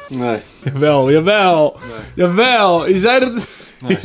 Nee. Jawel, jawel. Nee. Jawel. Je zei dat... Nee.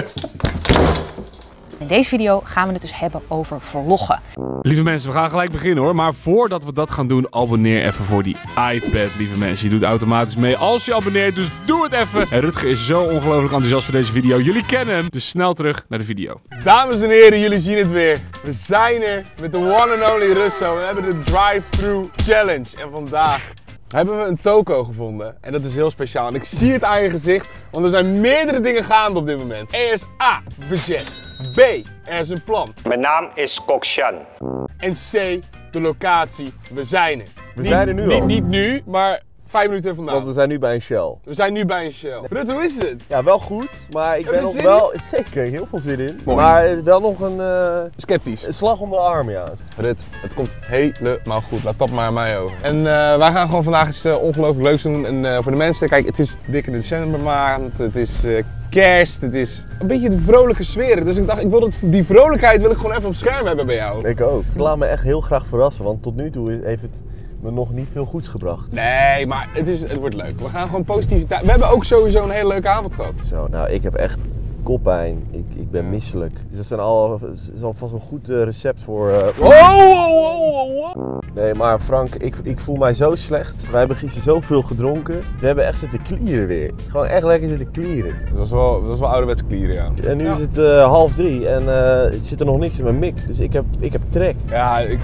In deze video gaan we het dus hebben over vloggen. Lieve mensen, we gaan gelijk beginnen hoor. Maar voordat we dat gaan doen, abonneer even voor die iPad, lieve mensen. Je doet automatisch mee als je abonneert, dus doe het even. En Rutger is zo ongelooflijk enthousiast voor deze video. Jullie kennen hem, dus snel terug naar de video. Dames en heren, jullie zien het weer. We zijn er met de one and only Russo. We hebben de drive-thru challenge. En vandaag hebben we een toko gevonden. En dat is heel speciaal. En ik zie het aan je gezicht, want er zijn meerdere dingen gaande op dit moment. Er is A, budget. B, er is een plan. Mijn naam is Kokshan. En C, de locatie. We zijn er. We zijn er nu al. Niet nu, maar 5 minuten vandaan. Want we zijn nu bij een Shell. We zijn nu bij een Shell. Rut, hoe is het? Ja, wel goed, maar ik ben nog zin wel... Zeker, heel veel zin in. Mooi. Maar wel nog een Sceptisch. slag om de arm, ja. Rut, het komt helemaal goed. Laat dat maar aan mij over. En wij gaan gewoon vandaag iets ongelooflijk leuks doen. En voor de mensen, kijk, het is dikke decembermaand. Het is kerst. Het is een beetje de vrolijke sfeer. Dus ik dacht, die vrolijkheid wil ik gewoon even op scherm hebben bij jou. Ik ook. Ik laat me echt heel graag verrassen, want tot nu toe heeft het me nog niet veel goeds gebracht. Nee, maar het wordt leuk. We gaan gewoon positiviteit. We hebben ook sowieso een hele leuke avond gehad. Zo, nou, ik heb echt koppijn. Ik ben misselijk. Dus dat is alvast een goed recept voor... Nee, maar Frank, ik voel mij zo slecht. Wij hebben gisteren zoveel gedronken. We hebben echt zitten klieren weer. Gewoon echt lekker zitten klieren. Dat was wel ouderwets klieren, ja. En nu is het 2:30 en het zit er nog niks in mijn mik. Dus ik heb trek. Ja, ik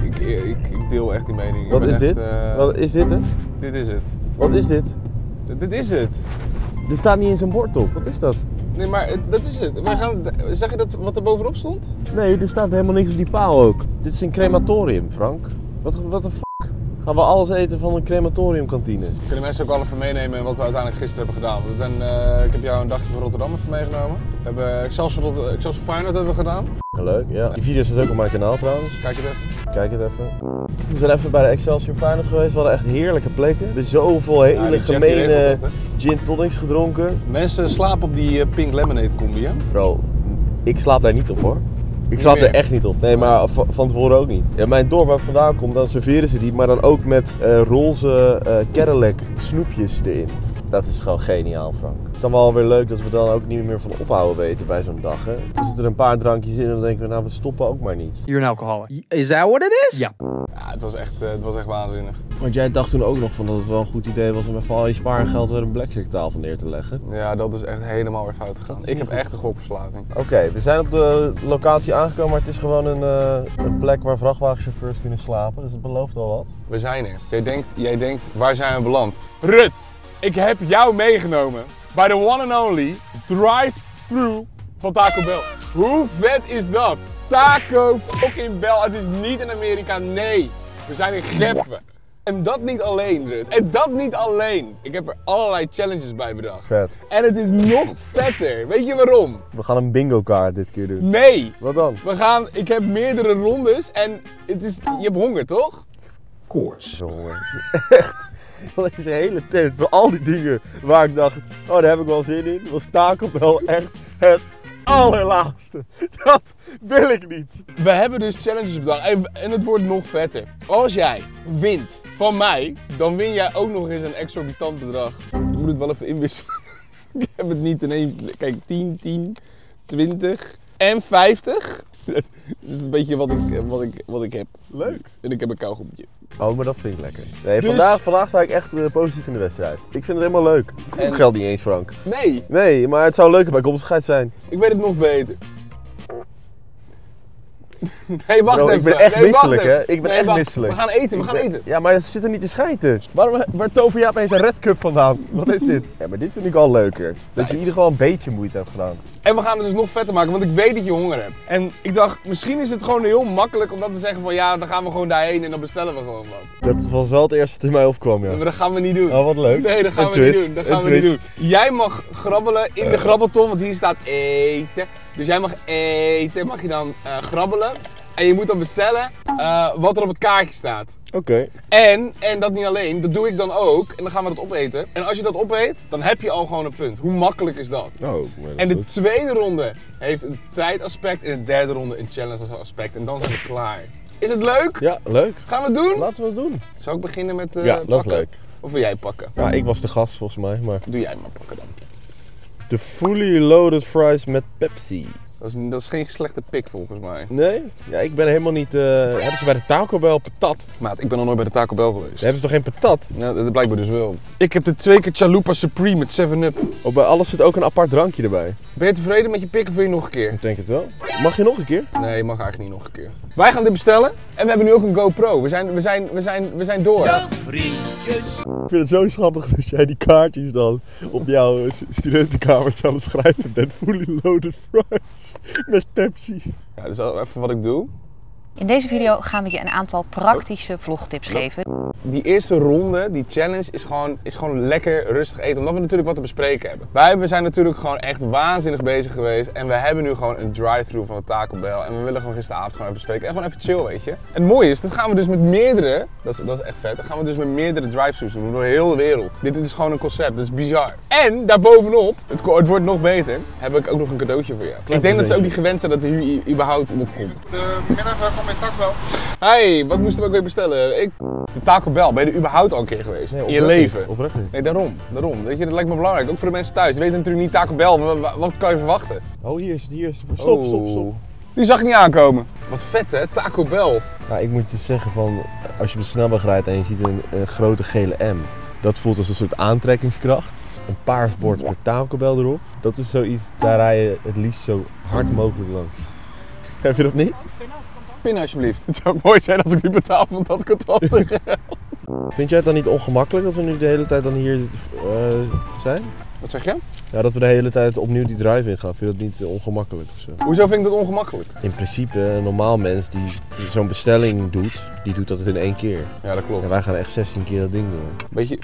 deel echt die mening. Wat is dit? Wat is dit? Dit is het. Wat is dit? Dit is het. Er staat niet eens een bord op. Wat is dat? Nee, maar dat is het. Zeg je dat wat er bovenop stond? Nee, er staat helemaal niks op die paal ook. Dit is een crematorium, Frank. Wat de fuck? Gaan we alles eten van een crematoriumkantine? Kunnen mensen ook al even meenemen wat we uiteindelijk gisteren hebben gedaan? Ik heb jou een dagje van Rotterdam even meegenomen. We hebben Excelsior Feyenoord hebben we gedaan. Ja, leuk, ja. Die video is ook op mijn kanaal trouwens. Kijk het even. Kijk het even. We zijn even bij de Excelsior Feyenoord geweest. We hadden echt heerlijke plekken. We hebben zoveel hele gemene gin tonics gedronken. Mensen slapen op die pink lemonade combi, hè? Bro, ik slaap daar niet op hoor. Ik slaap er echt niet op. Nee, maar van tevoren ook niet. Ja, mijn dorp waar ik vandaan kom, dan serveren ze die, maar dan ook met roze Cadillac snoepjes erin. Dat is gewoon geniaal, Frank. Het is dan wel weer leuk dat we dan ook niet meer van ophouden weten bij zo'n dag, hè. Er zitten een paar drankjes in en dan denken we, nou, we stoppen ook maar niet. You're an alcoholic. Is that what it is? Ja. Ja, het was echt waanzinnig. Want jij dacht toen ook nog van dat het wel een goed idee was om even al je spaargeld weer een blackjack tafel neer te leggen. Ja, dat is echt helemaal weer fout gegaan. Ik heb echt een gokverslaving. Oké, we zijn op de locatie aangekomen, maar het is gewoon een plek waar vrachtwagenchauffeurs kunnen slapen. Dus dat belooft al wat. We zijn er. Jij denkt, waar zijn we beland? Rut, ik heb jou meegenomen bij de one and only drive-thru van Taco Bell. Hoe vet is dat? Taco fucking Bell. Het is niet in Amerika, nee. We zijn in Geffen. En dat niet alleen, Rut. En dat niet alleen. Ik heb er allerlei challenges bij bedacht. Vet. En het is nog vetter. Weet je waarom? We gaan een bingo kaart dit keer doen. Nee. Wat dan? Ik heb meerdere rondes en je hebt honger, toch? Koorts. Jongen, echt. Deze hele tent, voor al die dingen waar ik dacht, oh daar heb ik wel zin in, was Taco Bell echt het allerlaatste. Dat wil ik niet. We hebben dus challenges bedacht en het wordt nog vetter. Als jij wint van mij, dan win jij ook nog eens een exorbitant bedrag. Je moet het wel even inwisselen. Ik heb het niet in één... Kijk, 10, 20 en 50. Dat is een beetje wat ik heb. Leuk. En ik heb een kauwgompje. Oh, maar dat vind ik lekker. Nee, Dus... vandaag sta ik echt positief in de wedstrijd. Ik vind het helemaal leuk. Ik hoef geld niet eens, Frank. Nee, Nee, maar het zou een leuke bijkomstigheid zijn. ik weet het nog beter. Nee, wacht Bro, even. ik ben echt Nee, wacht misselijk, even. hè? Ik ben Nee, echt wacht. misselijk. We gaan eten. Ja, maar dat zit er niet te schijten. Waar tover je opeens een Red Cup vandaan? Wat is dit? Ja, maar dit vind ik al leuker. Dat je in ieder geval een beetje moeite hebt gedaan. En we gaan het dus nog vetter maken, want ik weet dat je honger hebt. En ik dacht, misschien is het gewoon heel makkelijk om dat te zeggen van ja, dan gaan we gewoon daarheen en dan bestellen we gewoon wat. Dat was wel het eerste wat in mij opkwam, ja. Maar dat gaan we niet doen. Oh, wat leuk. Nee, dat gaan Een we niet twist. doen. Dat Een gaan we niet doen. twist. Jij mag grabbelen in de grabbelton, want hier staat eten. Dus jij mag eten, mag je dan grabbelen. En je moet dan bestellen wat er op het kaartje staat. Oké. En dat niet alleen, dat doe ik dan ook. En dan gaan we dat opeten. En als je dat opeet, dan heb je al gewoon een punt. Hoe makkelijk is dat? Oh, maar dat is En de goed. tweede ronde heeft een tijdaspect en de derde ronde een challenge aspect. En dan zijn we klaar. Is het leuk? Ja, leuk. Gaan we het doen? Laten we het doen. Zal ik beginnen met Ja, dat is pakken? leuk. Of wil jij pakken? Ja, ik was de gast volgens mij, maar... Doe jij maar pakken dan. De fully loaded fries met Pepsi. Dat is geen slechte pik volgens mij. Nee? Ja, ik ben helemaal niet... hebben ze bij de Taco Bell patat? Maat, ik ben nog nooit bij de Taco Bell geweest. Hebben ze toch geen patat? Ja, dat blijkbaar dus wel. Ik heb de 2 keer Chalupa Supreme met 7-Up. Oh, bij alles zit ook een apart drankje erbij. Ben je tevreden met je pik of wil je nog een keer? Ik denk het wel. Mag je nog een keer? Nee, je mag eigenlijk niet nog een keer. Wij gaan dit bestellen en we hebben nu ook een GoPro. We zijn door. Ik vind het zo schattig dat jij die kaartjes dan op jouw studentenkamertje aan het schrijven bent. Fully loaded fries met Pepsi. Ja, dat is even wat ik doe. In deze video gaan we je een aantal praktische vlogtips geven. Die eerste ronde, die challenge, is gewoon lekker rustig eten. Omdat we natuurlijk wat te bespreken hebben. We zijn natuurlijk gewoon echt waanzinnig bezig geweest. En we hebben nu gewoon een drive-thru van de Taco Bell. En we willen gewoon gisteravond gewoon even bespreken. En gewoon even chill, weet je. En het mooie is, dat gaan we dus met meerdere, dat is echt vet. Dat gaan we dus met meerdere drive-thrus doen door heel de wereld. Dit is gewoon een concept, dat is bizar. En daarbovenop, het wordt nog beter, heb ik ook nog een cadeautje voor jou. Ik denk dat ze ook niet gewend zijn dat er hier überhaupt iemand komt. Goedemiddag, welkom bij Taco Bell. Hey, wat moesten we ook weer bestellen? De Taco Bell, ben je er überhaupt al een keer geweest? Nee, in je oprecht leven? niet. Oprecht niet. Nee, daarom. Weet je, dat lijkt me belangrijk. Ook voor de mensen thuis. Die weten natuurlijk niet Taco Bell. Wat kan je verwachten? Oh, hier is. Stop. Die zag ik niet aankomen. Wat vet hè, Taco Bell. Nou, ik moet je zeggen van, als je op de snelweg rijdt en je ziet een grote gele M. Dat voelt als een soort aantrekkingskracht. Een paars bord met Taco Bell erop. Dat is zoiets, daar rij je het liefst zo hard mogelijk langs. Heb je dat niet? Pinnen alsjeblieft. Het zou mooi zijn als ik nu betaal van dat contant. Vind jij het dan niet ongemakkelijk dat we nu de hele tijd dan hier zijn? Wat zeg je? Ja, dat we de hele tijd opnieuw die drive-in gaan. Vind je dat niet ongemakkelijk of zo? Hoezo vind ik dat ongemakkelijk? In principe, een normaal mens die zo'n bestelling doet, die doet dat in 1 keer. Ja, dat klopt. En wij gaan echt 16 keer dat ding doen. Weet je...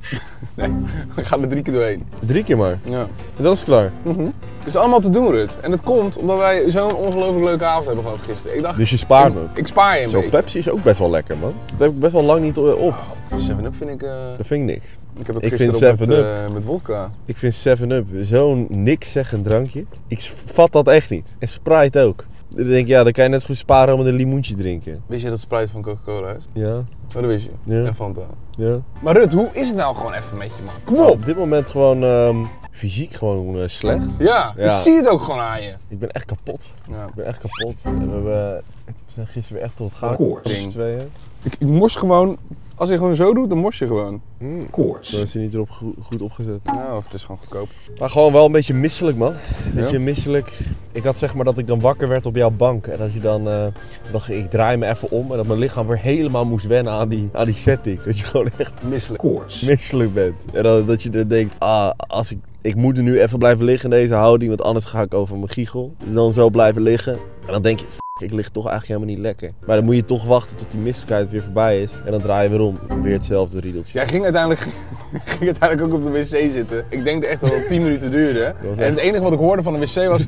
Nee, we gaan er 3 keer doorheen. 3 keer maar. Ja. En dat is klaar. Het is allemaal te doen, Rut. En dat komt omdat wij zo'n ongelooflijk leuke avond hebben gehad gisteren. Ik dacht, Dus je spaart me. ik spaar je een Zo, beetje. Pepsi is ook best wel lekker, man. Dat heb ik best wel lang niet op. 7-Up vind ik... Dat vind ik niks. Ik heb het Ik gisteren vind op 7-Up. met wodka. Ik vind 7-Up zo'n niks-zeggend drankje. Ik vat dat echt niet. En Sprite ook. Dan denk ik, ja, dan kan je net zo goed sparen met een limoentje drinken. Wist je dat Sprite van Coca-Cola is? Ja, Oh, dat wist je. Ja. En Fanta. ja. Maar Rut, hoe is het nou gewoon even met je, man? Kom Nou, op! op dit moment gewoon fysiek gewoon slecht. Ja, Ja. ik zie het ook gewoon aan je. Ik ben echt kapot. Ja. Ik ben echt kapot. En we zijn gisteren weer echt tot het gaan. Koorts. Met z'n tweeën. Ik mors gewoon... Als je gewoon zo doet, dan mors je gewoon. Koorts. Dan is hij niet erop goed opgezet. Nou, het is gewoon goedkoop. Maar gewoon wel een beetje misselijk, man. Dat Ja? je misselijk... Ik had zeg maar dat ik dan wakker werd op jouw bank. En dat je dan... dacht ik draai me even om. En dat mijn lichaam weer helemaal moest wennen aan die setting. Dat je gewoon echt Misselijk. Koorts. misselijk bent. En dat je dan denkt... als ik moet er nu even blijven liggen in deze houding. Want anders ga ik over mijn giegel. Dus dan zo blijven liggen. En dan denk je... Ik lig toch eigenlijk helemaal niet lekker. Maar dan moet je toch wachten tot die misselijkheid weer voorbij is. En dan draai je weer om. Weer hetzelfde riedeltje. Jij ging uiteindelijk ook op de wc zitten. Ik denk dat echt al 10 minuten duurde. was En echt- het enige wat ik hoorde van de wc was...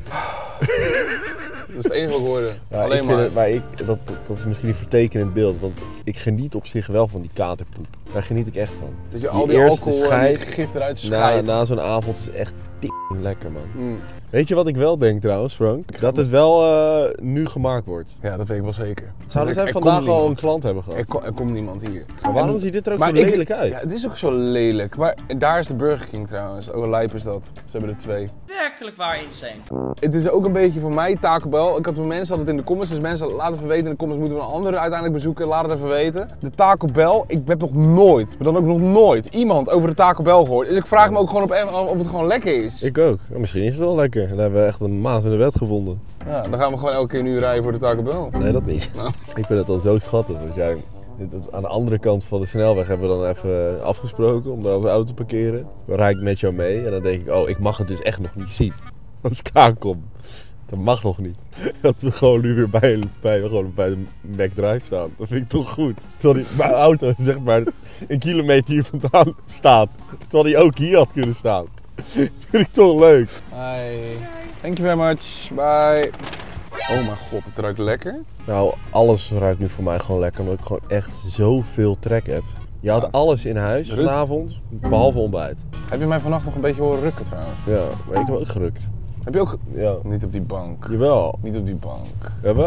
Dat is het enige wat ik hoorde. Ja, Alleen ik vind maar. het, maar dat is misschien een vertekenend beeld. Want ik geniet op zich wel van die katerpoep. Daar geniet ik echt van. Dat je al die eerste alcohol en scheid die gif eruit Na, scheidt. na zo'n avond is echt lekker, man. Mm. Weet je wat ik wel denk trouwens, Frank? Dat het wel nu gemaakt wordt. Ja, dat weet ik wel zeker. Zouden zij Er vandaag komt al een niemand. klant hebben gehad? Er komt niemand hier. Maar waarom En- ziet dit er ook maar zo lelijk uit? Ja, het is ook zo lelijk. Maar daar is de Burger King trouwens. Ook een lijp is dat. Ze hebben er 2. Werkelijk waar insane. Het is ook een beetje voor mij Taco Bell. Ik had met mensen hadden het in de comments. Dus mensen laten even weten in de comments. Moeten we een andere uiteindelijk bezoeken? Laat het even weten. De Taco Bell. Ik heb nog nooit, maar dan ook nog nooit, iemand over de Taco Bell gehoord. Dus ik vraag me ook gewoon of het gewoon lekker is. Ik ook. Ja, misschien is het wel lekker. En dan hebben we echt een maat in de wet gevonden. Ja, dan gaan we gewoon elke keer nu rijden voor de Taco Bell. Nee, dat niet. Nou. Ik vind het al zo schattig. Want jij, aan de andere kant van de snelweg hebben we dan even afgesproken om daar onze auto te parkeren. Dan rijd ik met jou mee en dan denk ik, oh, ik mag het dus echt nog niet zien. Als ik aankom. Dat mag nog niet. Dat we gewoon nu weer bij de McDrive staan. Dat vind ik toch goed. Terwijl mijn auto zeg maar een kilometer hier vandaan staat. Terwijl die ook hier had kunnen staan. Vind ik toch leuk. Hi. Thank you very much. Bye. Oh mijn god, het ruikt lekker. Nou, alles ruikt nu voor mij gewoon lekker. Omdat ik gewoon echt zoveel trek heb. Je had Ja. alles in huis Rut. vanavond. Behalve ontbijt. Heb je mij vannacht nog een beetje horen rukken trouwens? Ja, maar ik heb ook gerukt. Heb je ook... Ja. Niet op die bank. Jawel. Niet op die bank. Jawel.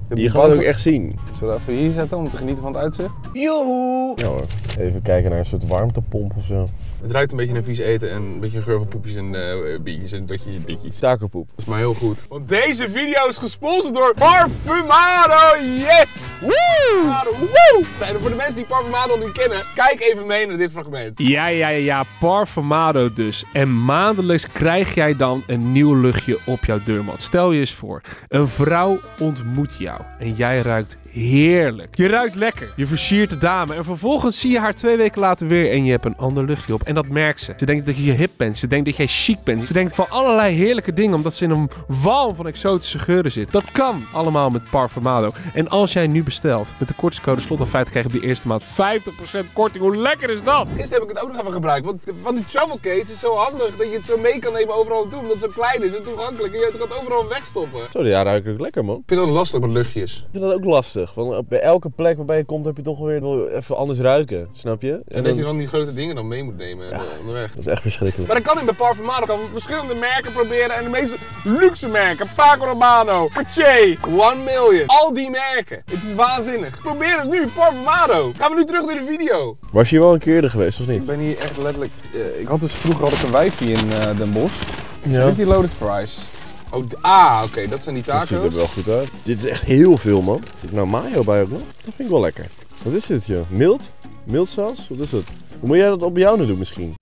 Je gaat het ook echt zien. Zullen we even hier zetten om te genieten van het uitzicht? Joehoe! Ja hoor. Even kijken naar een soort warmtepomp of zo. Het ruikt een beetje naar vies eten en een beetje een geur van poepjes en biertjes en dutjes en ditjes. Takelpoep. Dat is maar heel goed. Want deze video is gesponsord door Parfumado. Yes! Woo! Woo! Voor de mensen die Parfumado niet kennen, kijk even mee naar dit fragment. Ja, Parfumado dus. En maandelijks krijg jij dan een nieuw luchtje op jouw deurmat. Stel je eens voor, een vrouw ontmoet jou en jij ruikt heerlijk. Je ruikt lekker. Je versiert de dame en vervolgens zie je haar 2 weken later weer en je hebt een ander luchtje op. En dat merkt ze. Ze denkt dat je hip bent. Ze denkt dat jij chic bent. Ze denkt van allerlei heerlijke dingen omdat ze in een walm van exotische geuren zit. Dat kan allemaal met Parfumado. En als jij nu bestelt met de kortingscode SLOT5 krijg je op de eerste maand 50% korting. Hoe lekker is dat? Gisteren heb ik het ook nog even gebruikt. Want van die travel case is zo handig dat je het zo mee kan nemen overal naartoe. Omdat het zo klein is en toegankelijk. En je kan het overal wegstoppen. Zo, ja, ruikt ook lekker man. Ik vind dat lastig met luchtjes. Ik vind dat ook lastig. Want bij elke plek waarbij je komt heb je toch weer wel even anders ruiken. Snap je? En dat je dan die grote dingen dan mee moet nemen onderweg. Dat is echt verschrikkelijk. Maar dan kan ik bij Parfumado gaan verschillende merken proberen. En de meeste luxe merken. Paco Rabanne, Cartier, 1 Million. Al die merken. Het is waanzinnig. Probeer het nu, Parfumado. Gaan we nu terug naar de video. Was je hier wel een keer eerder geweest of niet? Ik ben hier echt letterlijk... vroeger had ik een wijfie in Den Bosch. Ja. Dit die loaded fries. Oh, oké, dat zijn die Dat ziet er taco's. wel goed uit. Dit is echt heel veel man. Zit er nou mayo bij ook nog? Dat vind ik wel lekker. Wat is dit joh? Mild? Mildsaus? Wat is het? Hoe moet jij dat op jou nu doen misschien?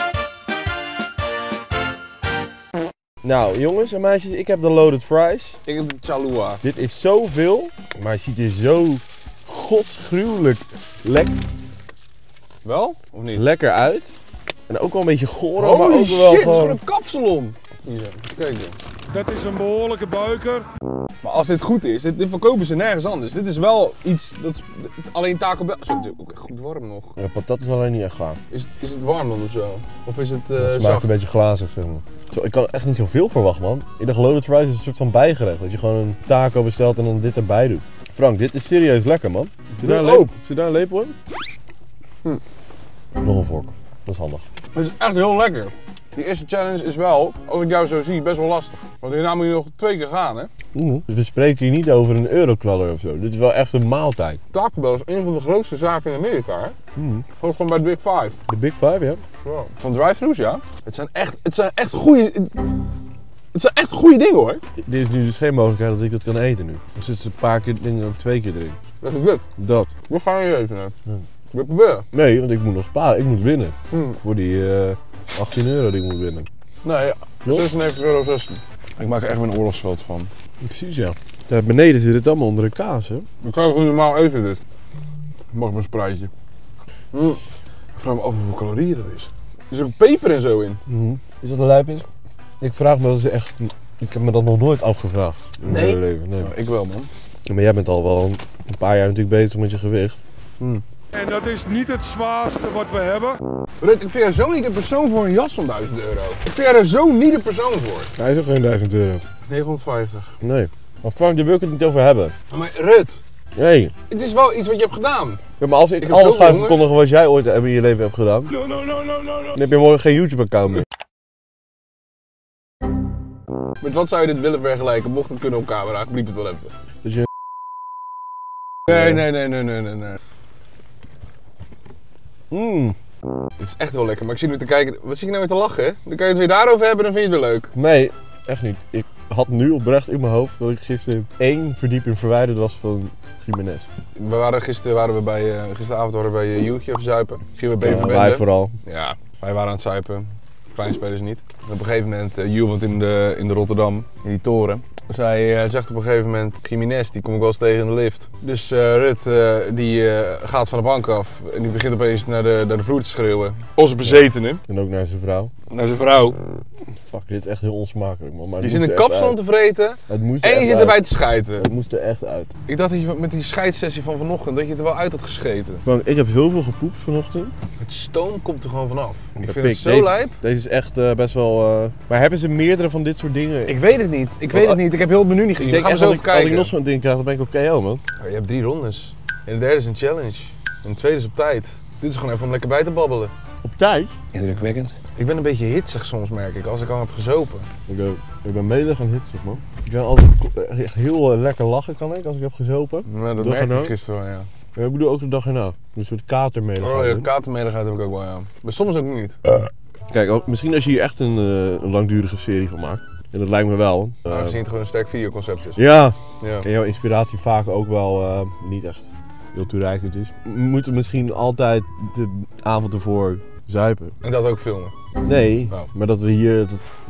Nou jongens en meisjes, ik heb de loaded fries. Ik heb de Chalua. Dit is zoveel, maar het ziet er zo godsgruwelijk Wel? Of niet? lekker uit. En ook wel een beetje goor, maar Holy ook shit, wel het is gewoon... gewoon een kapsalon. Hier, kijk dan. Dat is een behoorlijke buiker. Maar als dit goed is, dit verkopen ze nergens anders. Dit is wel iets, dat alleen Taco Bell... Zo, het is ook echt goed warm nog. Ja, patat is alleen niet echt gaar. Is het warm dan of zo? Of is het Het smaakt zacht? een beetje glazig zeg maar. Zo, ik kan echt niet zoveel verwachten man. Ik dacht loaded fries is een soort van bijgerecht. Dat je gewoon een taco bestelt en dan dit erbij doet. Frank, dit is serieus lekker man. Zit daar een lepel in? Nog een vork. Dat is handig. Het is echt heel lekker. Die eerste challenge is wel, als ik jou zo zie, best wel lastig. Want hierna moet je nog 2 keer gaan, hè? Dus we spreken hier niet over een euroknaller of zo. Dit is wel echt een maaltijd. Taco Bell is een van de grootste zaken in Amerika, hè? Hoort gewoon bij de Big Five. De Big Five, ja. Wow. Van drive-thrus, ja. Het zijn echt goede dingen, hoor. Dit is nu dus geen mogelijkheid dat ik dat kan eten nu. Er zitten een paar keer dingen, 2 keer erin. Dat is dit. Dat. Wat ga je eten, hè? Wil je proberen? Nee, want ik moet nog sparen. Ik moet winnen. Voor die 18 euro die ik moet winnen. Nee, 96,16 €. Ik maak er echt een oorlogsveld van. Precies, ja. Daar beneden zit het allemaal onder de kaas, hè. Ik kan gewoon normaal eten, dit. Mag mijn spruitje. Ik vraag me af hoeveel calorieën dat is. Er zit ook peper en zo in. Is dat een lijpjes? Ik vraag me dat ze echt... Ik heb me dat nog nooit afgevraagd. In mijn hele leven. Nee. Ja, ik wel, man. Ja, maar jij bent al wel een paar jaar natuurlijk bezig met je gewicht. En dat is niet het zwaarste wat we hebben. Rut, ik vind jou zo niet de persoon voor een jas van 1000 euro. Ik vind jou er zo niet de persoon voor. Hij is ook geen 1000 euro. 950. Nee. Maar Frank, daar wil ik het niet over hebben. Maar Rut, Nee. het is wel iets wat je hebt gedaan. Ja, maar als ik heb alles zoveel ga honger. verkondigen wat jij ooit in je leven hebt gedaan, No. dan heb je morgen geen YouTube-account meer. Met wat zou je dit willen vergelijken? Mocht het kunnen op camera, ik bliep het wel even. Dat je... Nee. Het is echt wel lekker, maar ik zit nu te kijken. Wat zie je nou weer te lachen, hè? Dan kan je het weer daarover hebben, dan vind je het weer leuk. Nee, echt niet. Ik had nu oprecht in mijn hoofd dat ik gisteren 1 verdieping verwijderd was van Jiménez. Gisteravond waren we bij Joetje even zuipen. Gingen we Ja, Beverbende. wij vooral. Ja, wij waren aan het zuipen. Kleine spelers niet. En op een gegeven moment, Jules woont in de Rotterdam, in die toren. Dus hij zegt op een gegeven moment, Jiménez, die kom ik wel eens tegen in de lift. Dus Rut, die gaat van de bank af en die begint opeens naar de vloer te schreeuwen. Onze bezetene. En ook naar zijn vrouw. Naar zijn vrouw. Fuck, dit is echt heel onsmakelijk man. Maar Je het zit moest een er echt kapsalon uit. te vreten Het moest en er je echt zit erbij uit. te schijten. Het moest er echt uit. Ik dacht dat je met die scheidssessie van vanochtend, dat je het er wel uit had gescheten. Frank, ik heb heel veel gepoept vanochtend. Het stoom komt er gewoon vanaf. Ik Ja, vind pik, het zo lijp. Deze is echt best wel... Maar hebben ze meerdere van dit soort dingen? Ik weet het niet. Ik weet het niet. Ik heb heel het menu niet gezien. Ik denk Gaan echt we zo als even ik kijken. nog zo'n ding krijg, dan ben ik ook KO man. Oh, je hebt 3 rondes. En de derde is een challenge. En de tweede is op tijd. Dit is gewoon even om lekker bij te babbelen. Op tijd? Indrukwekkend. Ik ben een beetje hitsig soms, merk ik, als ik al heb gezopen. Ik ben melig en hitsig, man. Ik kan altijd echt heel lekker lachen, kan ik, als ik heb gezopen. Maar dat Dag merk erna. ik gisteren wel, ja. Ja, ik bedoel ook de dag erna. Een soort katermeligheid. Oh ja, katermeligheid heb ik ook wel, ja. Maar soms ook niet. Kijk, misschien als je hier echt een langdurige serie van maakt. En dat lijkt me wel. Aangezien het gewoon een sterk videoconcept is. Ja. Ja. En jouw inspiratie vaak ook wel niet echt heel toereikend is. We moeten misschien altijd de avond ervoor zuipen. En dat ook filmen. Nee, Oh. maar dat we hier...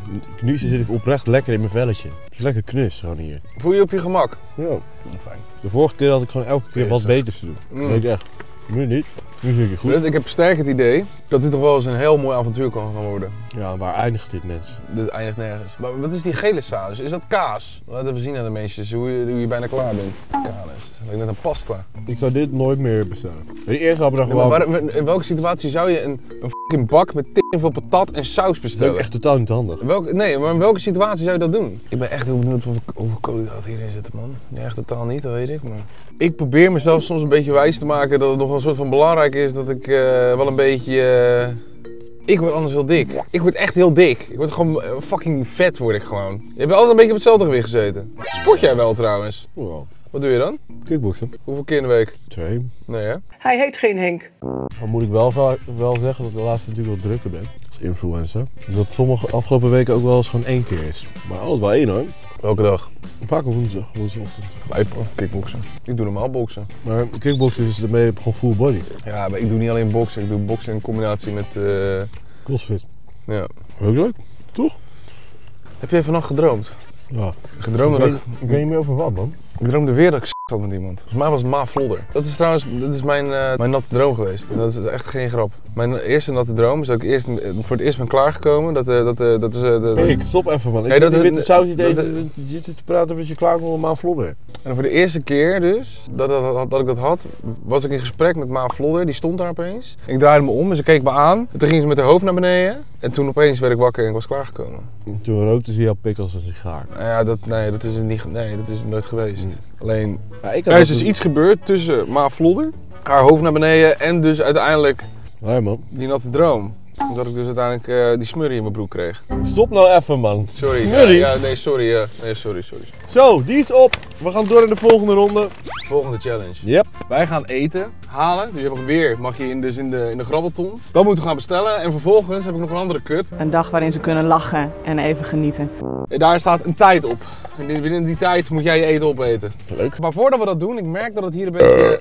Nu zit ik oprecht lekker in mijn velletje. Het is lekker knus gewoon hier. Voel je op je gemak? Ja. Fijn. De vorige keer had ik gewoon elke keer wat beters te doen. Mm. Weet ik echt. Nu niet. Nu zit ik goed. Ik heb sterk het idee dat dit toch wel eens een heel mooi avontuur kan gaan worden. Ja, waar eindigt dit, mensen? Dit eindigt nergens. Maar wat is die gele saus? Is dat kaas? Laten we zien aan de mensen hoe je bijna klaar bent. Kaas. Lijkt net een pasta. Ik zou dit nooit meer bestellen. Die eerste hadden we Ja, dan maar gewoon... in welke situatie zou je een fucking bak met veel patat en saus Dat is ook bestellen? echt totaal niet handig. Nee, maar in welke situatie zou je dat doen? Ik ben echt heel benieuwd hoeveel koolhydraten hierin zitten, man. Ja, echt totaal niet, dat weet ik. Maar ik probeer mezelf soms een beetje wijs te maken dat het nog een soort van belangrijk is dat ik wel een beetje... Ik word anders heel dik. Ik word echt heel dik. Ik word gewoon fucking vet word ik gewoon. Je hebt altijd een beetje op hetzelfde gewicht gezeten. Sport jij wel trouwens? Wow. Wat doe je dan? Kickboksen. Hoeveel keer in de week? 2. Nee hè? Hij heet geen Henk. Dan moet ik wel zeggen dat ik de laatste natuurlijk wel drukker ben. Als influencer. Dat sommige afgelopen weken ook wel eens gewoon 1 keer is. Maar altijd wel 1 hoor. Welke dag? Vaak op woensdagochtend. Lijpen, kickboksen. Ik doe normaal boksen. Maar kickboksen is daarmee gewoon full body. Ja, maar ik doe niet alleen boksen. Ik doe boksen in combinatie met... Crossfit. Ja. Ook leuk, toch? Heb jij vannacht gedroomd? Ja. Gedroomd dat Ik weet niet meer over wat, man. Ik droomde weer dat ik had met iemand. Volgens mij was het Ma Vlodder. Dat is trouwens mijn natte droom geweest. Dat is echt geen grap. Mijn eerste natte droom is dat ik voor het eerst ben klaargekomen. Hey, stop even, man. Ik Nee, zit dat die is- witte saus niet dat- eten. Je zit te praten dat je klaar komt met Maan Vlodder. En voor de eerste keer dus, dat ik dat had, was ik in gesprek met Ma Vlodder. Die stond daar opeens. Ik draaide me om en ze keek me aan. En toen ging ze met haar hoofd naar beneden. En toen opeens werd ik wakker en ik was klaargekomen. Toen rookte ze jouw pik als een sigaar. Nou ja, dat is het niet, dat is het nooit geweest. Alleen, Ja, ik er is dus iets gebeurd tussen Ma Vlodder, haar hoofd naar beneden en dus uiteindelijk Hé, man. die natte droom. Dat ik dus uiteindelijk die smurrie in mijn broek kreeg. Stop nou even, man. Sorry. Smurrie? Ja, nee, sorry. Nee, sorry. Zo, die is op. We gaan door in de volgende ronde. Volgende challenge. Yep. Wij gaan eten, halen. Dus je hebt weer, mag je in de grabbelton. Dat moeten we gaan bestellen. En vervolgens heb ik nog een andere cup. Een dag waarin ze kunnen lachen en even genieten. En daar staat een tijd op. En binnen die tijd moet jij je eten opeten. Leuk. Maar voordat we dat doen, ik merk dat het hier een beetje...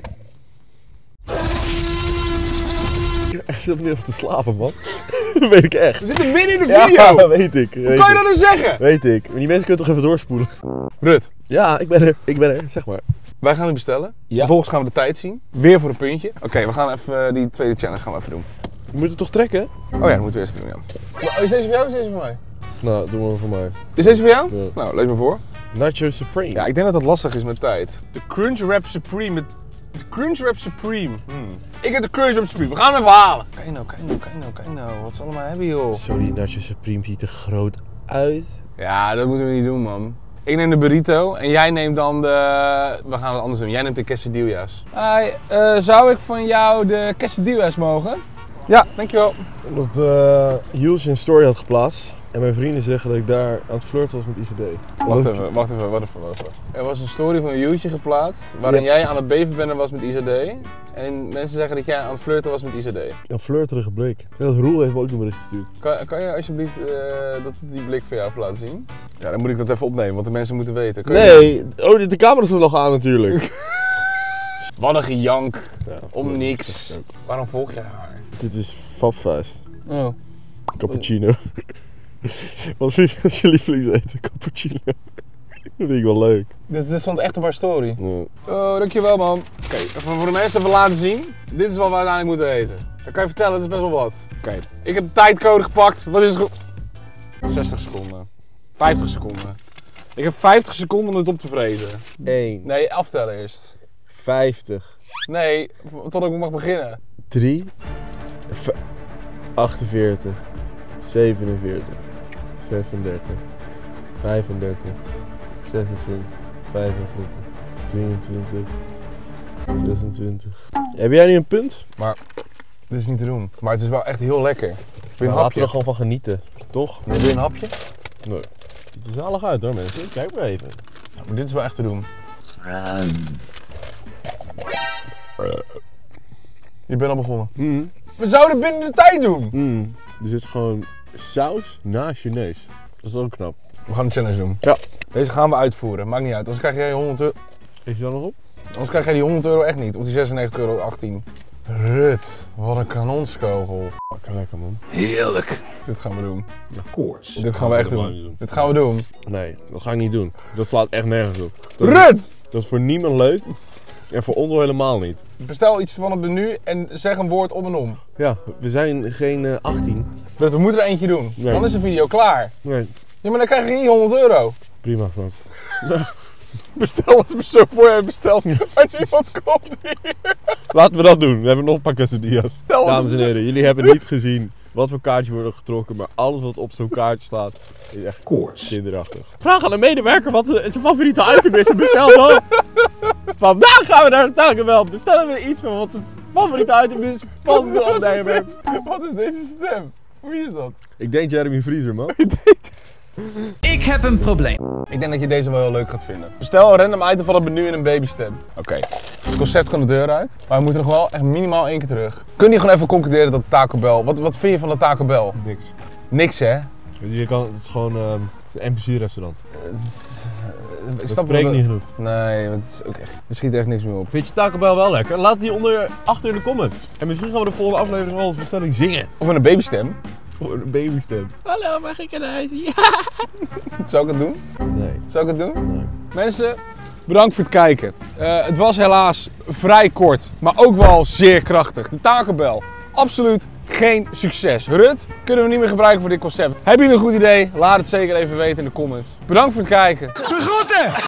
Ik zit niet even te slapen, man. Dat weet ik echt. We zitten midden in de video! Ja, weet ik. Hoe kan je dat nou zeggen? Weet ik. Maar die mensen kunnen toch even doorspoelen? Rut, Ja, ik ben er. Zeg maar. wij gaan nu bestellen. Ja. Vervolgens gaan we de tijd zien. Weer voor een puntje. Oké, we gaan even die tweede challenge gaan we even doen. Je moet het toch trekken? Oh ja, dat moeten we eerst even doen, ja. Maar, is deze voor jou of is deze voor mij? Nou, doe maar voor mij. Is deze voor jou? Ja. Nou, lees maar voor. Nacho Supreme. Ja, ik denk dat dat lastig is met tijd. De Crunchwrap Supreme. De Crunchwrap Supreme. Ik heb de Crunchwrap Supreme. We gaan hem even halen. Kijk nou. Wat ze allemaal hebben, joh. Zo, die Nacho Supreme ziet er groot uit. Ja, dat moeten we niet doen, man. Ik neem de burrito en jij neemt dan de... We gaan het anders doen. Jij neemt de quesadillas. Hi, zou ik van jou de quesadillas mogen? Ja, dankjewel. Omdat Jules een story had geplaatst. En mijn vrienden zeggen dat ik daar aan het flirten was met ICD. Wacht even. Er was een story van een YouTje geplaatst waarin jij aan het bevenbennen was met IZD. En mensen zeggen dat jij aan het flirten was met IZD. Een flirterige blik. En dat Roel heeft me ook een bericht gestuurd. Kan je alsjeblieft die blik van jou even laten zien? Ja, dan moet ik dat even opnemen, want de mensen moeten weten. Kan je Nee, oh, de camera is er nog aan natuurlijk. Wat een gejank. Ja, Om dat niks. is ook. Waarom volg jij haar? Dit is Fabfest. Oh. Cappuccino. Wat vind je als je lievelingseten? Cappuccino. Dat vind ik wel leuk. Dit stond echt op haar story. Ja. Oh, dankjewel man. Oké, even voor de mensen even laten zien. Dit is wat we uiteindelijk moeten eten. Dan kan je vertellen, het is best wel wat. Oké, ik heb de tijdcode gepakt. Wat is het? 60 seconden. 50 seconden. Ik heb 50 seconden om het op te vreten. 1, Nee, aftellen eerst. 50, Nee, tot ik mag beginnen. 3, 48, 47, 36, 35, 26, 25, 23, 26. Heb jij nu een punt? Maar dit is niet te doen. Maar het is wel echt heel lekker. Wil je een Laten we hapje? er gewoon van genieten. Toch? Nee, wil je een hapje? Nee. Het is zalig uit hoor mensen. Kijk maar even. Ja, maar dit is wel echt te doen. Je bent al begonnen. We zouden binnen de tijd doen. Er zit gewoon saus naast je neus. Dat is ook knap. We gaan een challenge doen. Ja. Deze gaan we uitvoeren. Maakt niet uit. Anders krijg jij 100 euro. Is je dan nog op? Anders krijg jij die 100 euro echt niet. Of die 96,18 euro. Rut, wat een kanonskogel. Lekker lekker man. Heerlijk. Dit gaan we doen. Koorts. Dit gaan we echt doen. Dit gaan we doen. Nee, dat ga ik niet doen. Dat slaat echt nergens op. Rut! Dat is voor niemand leuk. En voor ons al helemaal niet. Bestel iets van het menu en zeg een woord om en om. Ja, we zijn geen 18. Rut, we moeten er eentje doen. Nee. Dan is de video klaar. Nee, Ja, maar dan krijg je niet 100 euro. prima man. Bestel het zo voor je bestelt. Maar niemand komt hier. Laten we dat doen. We hebben nog een paar quesadillas. Stel het. Dames en heren, jullie hebben niet gezien wat voor kaartje wordt getrokken. Maar alles wat op zo'n kaartje staat is echt Koorts. kinderachtig. Vraag aan een medewerker wat zijn favoriete item is en bestel dan. Vandaag gaan we naar de Taco Bell. Bestellen we iets van wat de favoriete item is van de ondernemer. Wat is deze stem? Wie is dat? Ik denk Jeremy Vriezer man. Ik heb een probleem. Ik denk dat je deze wel heel leuk gaat vinden. Bestel een random item van het menu in een babystem. Oké. Het concept kan de deur uit. Maar we moeten nog wel echt minimaal 1 keer terug. Kun je gewoon even concluderen dat Taco Bell... Wat vind je van de Taco Bell? Niks. Niks hè? Het is gewoon een NPC-restaurant. Ik Dat spreekt niet genoeg. Nee, het is ook echt... Er schiet er echt niks meer op. Vind je Taco Bell wel lekker? Laat die achter in de comments. En misschien gaan we de volgende aflevering wel als bestelling zingen. Of in een babystem. Voor een babystem. Hallo, mag ik eruit? Ja. Zou ik het doen? Nee. Zou ik het doen? Nee. Mensen, bedankt voor het kijken. Het was helaas vrij kort, maar ook wel zeer krachtig. De Taco Bell, absoluut geen succes. Rut, kunnen we niet meer gebruiken voor dit concept. Hebben jullie een goed idee? Laat het zeker even weten in de comments. Bedankt voor het kijken.